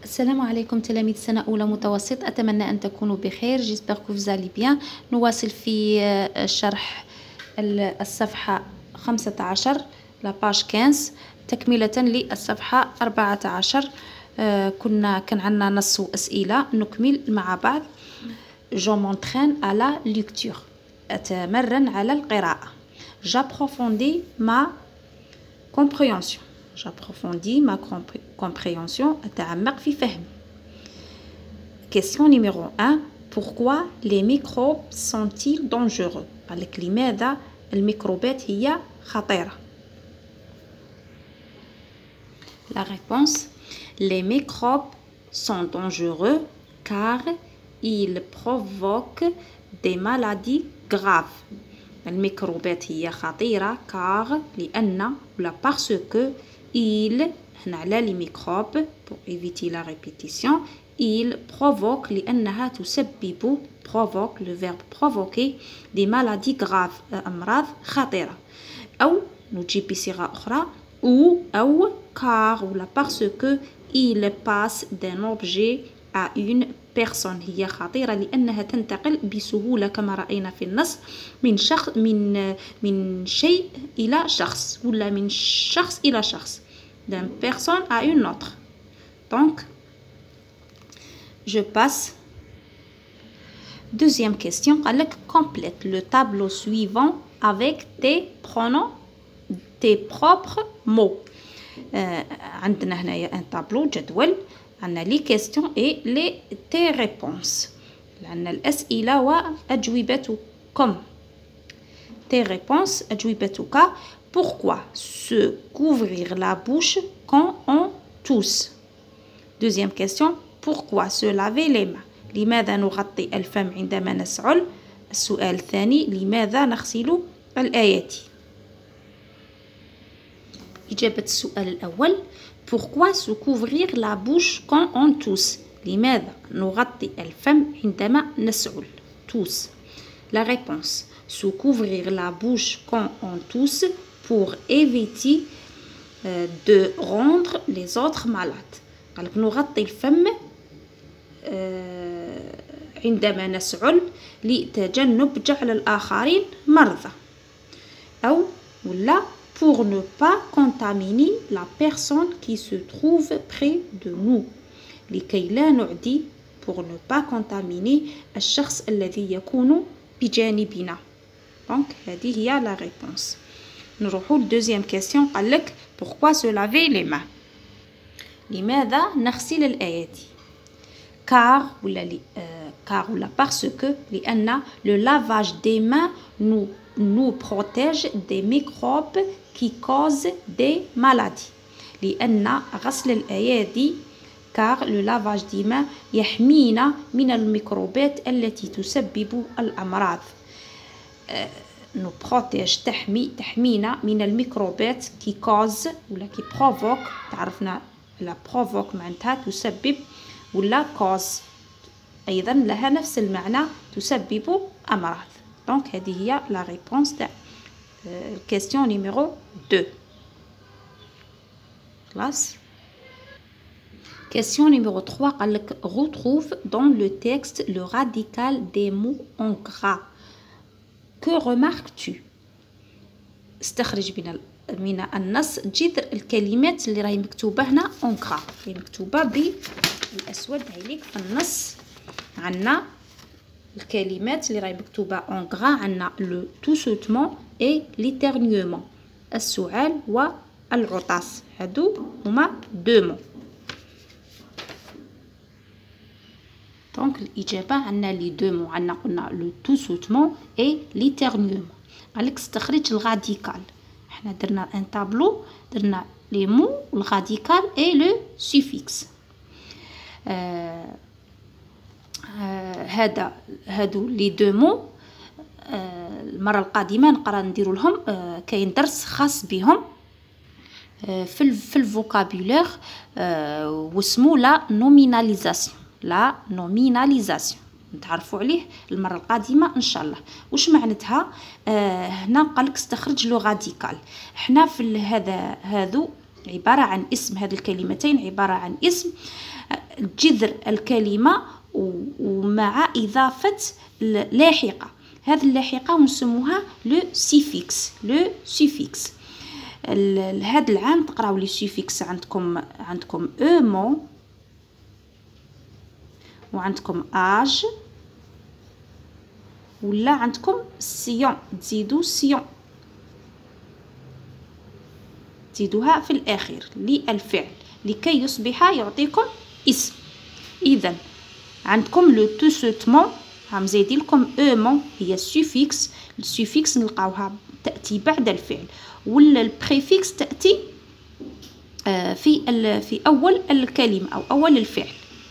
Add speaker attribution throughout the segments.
Speaker 1: السلام عليكم تلاميذ سنة أولى متوسط، أتمنى أن تكونوا بخير. j'espère que vous allez bien. نواصل في شرح الصفحة 15 لا باج 15 تكملة للصفحة 14. كان عندنا نص وأسئلة، نكمل مع بعض. je m'entraîne à la lecture، أتمرن على القراءة. j'approfondis ma compréhension، j'approfondis ma compréhension، أتعمق في فهمي. question numéro 1. pourquoi les microbes sont-ils dangereux؟ قال لك لماذا الميكروبات هي خطيرة؟ la réponse: les microbes sont dangereux car ils provoquent des maladies graves. الميكروبات هي خطيرة car لأن ولا parce que il هنا على لي ميكروب pour éviter la répétition il provoque لأنها تسبب provoque le verbe provoquer des maladies graves أمراض خطيرة، أو نجيب بصيغة أخرى أو car ولا parce que il passe d'un objet à une personne. هي خطيرة لأنها تنتقل بسهولة كما رأينا في النص من شيء إلى شخص ولا من شخص إلى شخص. d'un personne à une autre. donc je passe. deuxième question. قال لك complète le tableau suivant avec tes pronoms tes propres mots. عندنا هنايا un tableau جدول، عندنا لي كيستيون اي لي تي ريبونس، عندنا الأسئلة وأجوبتكم. تي ريبونس أجوبتك. pourquoi se couvrir la bouche quand on tousse؟ deuxième question. pourquoi se laver les mains؟ لماذا نغطي الفم عندما نسعل؟ السؤال الثاني: لماذا نغسل الأيدي؟ إجابة السؤال الأول: pourquoi se couvrir la bouche quand on tousse؟ لماذا نغطي الفم عندما نسعل tousse؟ la réponse: se couvrir la bouche quand on tousse pour éviter de rendre les autres malades. قالك نغطي الفم عندما نسعل لتجنب جعل الآخرين مرضى، أو ولا pour ne pas contaminer la personne qui se trouve près de nous، لكي لا نعدي pour ne pas contaminer الشخص الذي يكون بجانبنا. donc هذه هي la réponse. نروحوا لدوزيام كيستيون. قال لك pourquoi se laver les mains؟ لماذا نغسل الأيدي؟ car ولا parce que لأن le lavage des mains nous protège des microbes qui causent des maladies. لأن غسل الأيدي car le lavage des mains يحمينا من الميكروبات التي تسبب الأمراض. nous protège تحمينا من الميكروبات qui cause ولا qui provoque. تعرفنا لا provoque معناتها تسبب، ولا cause أيضا لها نفس المعنى تسبب أمراض. donc هذه هي la réponse de question numéro 2. classe. question numéro 3. قال لك retrouve dans le texte le radical des mots en gras. que remarques-tu؟ استخرج من النص جذر الكلمات اللي راهي مكتوبة هنا en gras، اللي مكتوبة بالأسود عليك في النص. عندنا الكلمات اللي راهي مكتوبة en gras، عندنا le toussotement et l'éternuement، السعال والعطاس، هادو هما deux mots. donc الإجابة عندنا لي deux mots، عندنا قلنا le toussotement et l'éternuement. قالك استخرج الغاديكال. احنا درنا ان تابلو، درنا لي مو الغاديكال اي لو سوفيكس. هادو لي دو مو المره القادمه نقرا نديرو لهم كاين درس خاص بهم في الفوكابولير واسمو لا نوميناليزاسيون. لا نوميناليزاسيون نتعرفوا عليه المره القادمه ان شاء الله. واش معناتها؟ هنا قالك استخرج لو غاديكال. حنا في هذو عبارة عن اسم. هذه الكلمتين عبارة عن اسم جذر الكلمة ومع إضافة لاحقة. هذه اللاحقة نسموها لو سيفيكس. لو سيفيكس هذا العام تقراو لي سيفيكس عندكم مون وعندكم اج ولا عندكم سيون، تزيدوا سيون تزيدوها في الأخير للفعل لكي يصبح يعطيكم اسم. إذا عندكم لو توسوتمون هم زايدين لكم مون هي السوفيكس. السوفيكس نلقاوها تأتي بعد الفعل، ولا البريفيكس تأتي في أول الكلمة أو أول الفعل.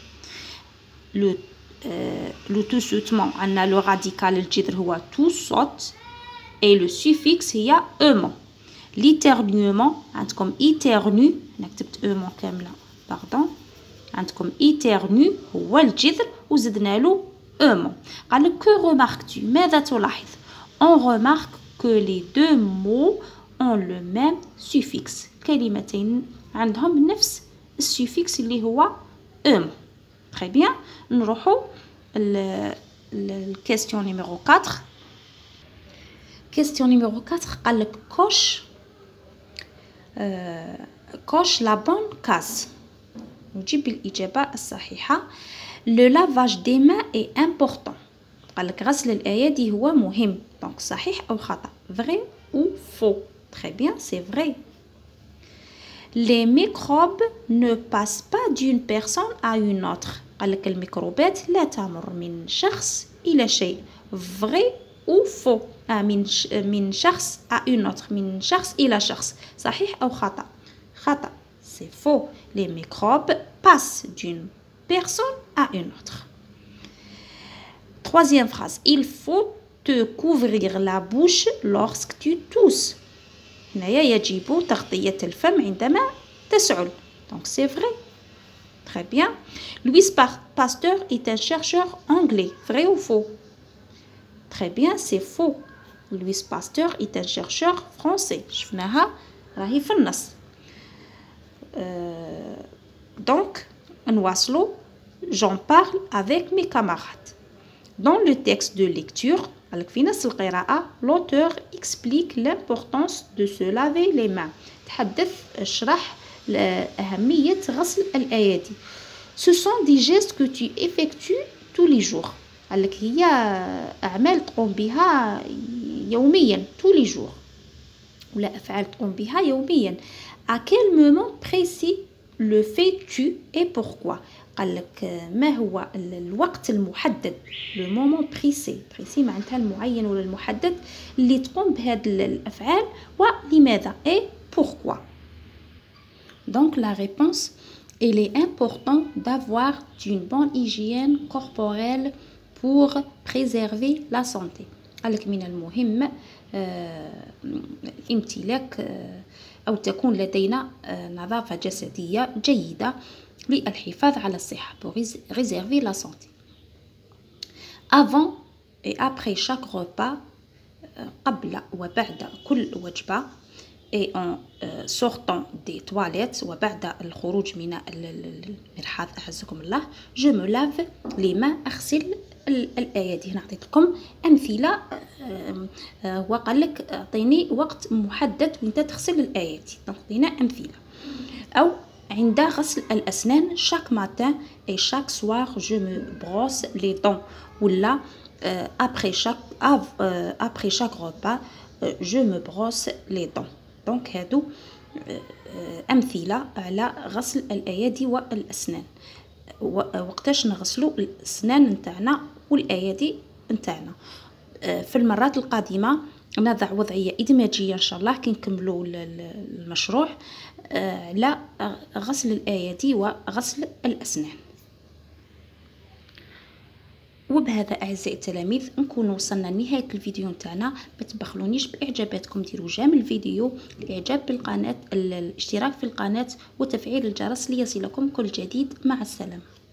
Speaker 1: لو توسوتمون عندنا لو راديكال الجذر هو تو صوت اي لو سوفيكس هي مون. ليترنيومون عندكم ايترنو، انا كتبت مون كامله باردون، عندكم ايترنو هو الجذر وزدنا له مون. قالك كو ريماركتو ماذا تلاحظ؟ on remarque que les deux mots ont le même suffixe. كلمتين عندهم نفس السوفيكس اللي هو مون. très bien. نروحو الكيستيون نيميرو 4. كيستيون نيميرو 4 قالك coche la bonne case. نجيب الإجابة الصحيحة. Le lavage des mains est important. قالك غسل الأيدي هو مهم. donc صحيح أو خطأ، vrai ou faux. très bien, c'est vrai. Les microbes ne passent pas d'une personne à une autre. قالك الميكروبات لا تمر من شخص إلى شيء. vrai ou faux. من شخص à une autre، من شخص إلى شخص. صحيح أو خطأ؟ خطأ، c'est faux. Les microbes passent d'une personne à une autre. Troisième phrase. Il faut te couvrir la bouche lorsque tu tousses. هنايا يجب تغطية الفم عندما تسعل. donc c'est vrai. très bien. Louis Pasteur est un chercheur anglais. vrai ou faux? très bien, c'est faux. Louis Pasteur est un chercheur français. شفناها راهي في النص. donc نواصلو. j'en parle avec mes camarades. dans le texte de lecture في نص القراءة l'auteur explique l'importance de se laver les mains. تحدث اشرح أهمية غسل الأيدي. ce sont des gestes que tu effectues tous les jours. قالك هي أعمال تقوم بها يوميا tous les jours، ولا أفعال تقوم بها يوميا. à quel moment précis le fais-tu et pourquoi؟ قالك ما هو الوقت المحدد، لو مومون بريسي. بريسي معناتها المعين ولا المحدد اللي تقوم بهذه الأفعال ولماذا et pourquoi. donc la réponse il est important d'avoir une bonne hygiène corporelle pour préserver la santé. قالك من المهم امتلاك أو تكون لدينا نظافة جسدية جيدة للحفاظ على الصحة. pour réserver la santé. avant et après chaque repas قبل وبعد كل وجبة et en sortant des toilettes وبعد الخروج من المرحاض أعزكم الله je me lave les mains أغسل الأيدي. هنا عطيت لكم أمثلة وقال لك أعطيني وقت محدد وانت تغسل الأيدي. عطينا أمثلة. أو عند غسل الأسنان chaque matin et chaque soir je me brosse les dents. ولا après chaque repas je me brosse les dents. donc هادو أمثلة على غسل الأيدي والأسنان. وقتاش نغسلوا الأسنان نتاعنا والأيدي نتاعنا. في المرات القادمة نضع وضعية إدماجية إن شاء الله كي نكملوا المشروع على غسل الأيدي وغسل الأسنان. وبهذا أعزائي التلاميذ نكون وصلنا لنهاية الفيديو نتاعنا. ما تبخلونيش بإعجاباتكم، ديروا جيم الفيديو، الإعجاب بالقناة، الاشتراك في القناة وتفعيل الجرس ليصلكم كل جديد. مع السلامة.